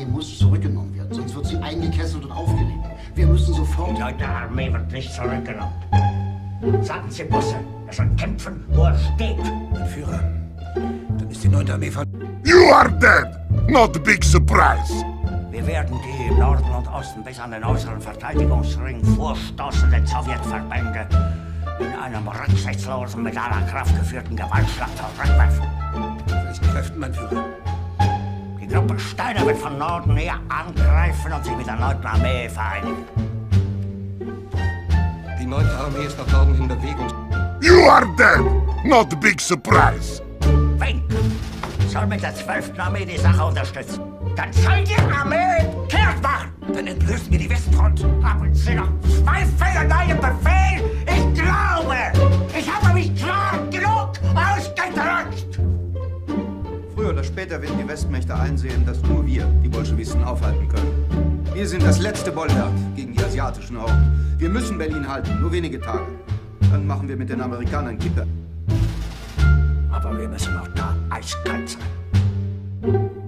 Armee muss zurückgenommen werden, sonst wird sie eingekesselt und aufgerieben. Wir müssen sofort... Die deutsche Armee wird nicht zurückgenommen. Sagen Sie Busse, er soll kämpfen, wo er steht. Mein Führer, dann ist die 9. Armee von... You are dead! Not a big surprise! Wir werden die im Norden und Osten bis an den äußeren Verteidigungsring vorstoßenden Sowjetverbände in einem rücksichtslosen, mit aller Kraft geführten Gewaltschlag zurückwerfen. Welchen Kräften, mein Führer? Die Gruppe Steiner wird von Norden her angreifen und sich mit der 9. Armee vereinigen. Die 9. Armee ist nach Norden in Bewegung. You are dead! Not a big surprise! Fink soll mit der 12. Armee die Sache unterstützen. Dann soll die Armee kehrt machen. Dann entblößen wir die Westfront. Haben Sie noch Zweifel an meinem Befehl? Ich glaube, ich habe mich klar genug ausgedrückt. Früher oder später werden die Westmächte einsehen, dass nur wir die Bolschewisten aufhalten können. Wir sind das letzte Bollwerk gegen die asiatischen Horden. Wir müssen Berlin halten, nur wenige Tage. Dann machen wir mit den Amerikanern Kippe. Aber wir müssen noch da eiskalt sein.